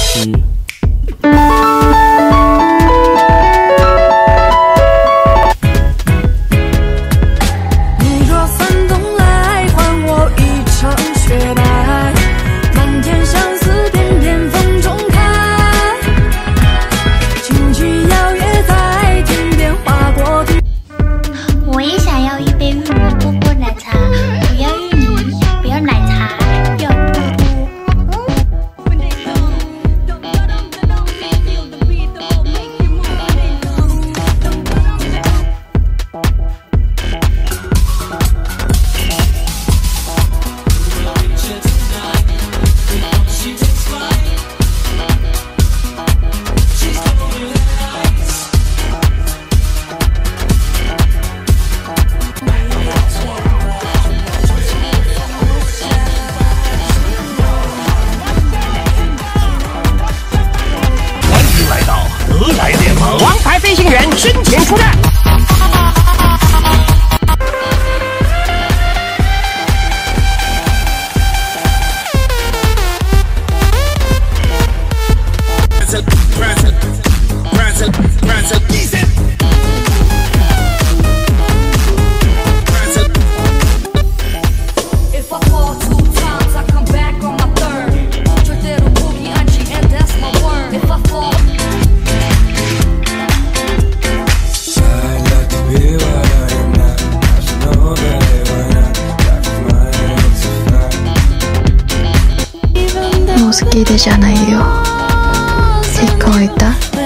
西。 你若翻动来，还我一程雪白，满天相思片片风中开，轻举摇曳在天边划过。 我也想要一杯玉米波波奶茶，不要玉米，不要奶茶，要波波。 俄莱联盟王牌飞行员深情出战。 もう好きでじゃないよ。結婚いた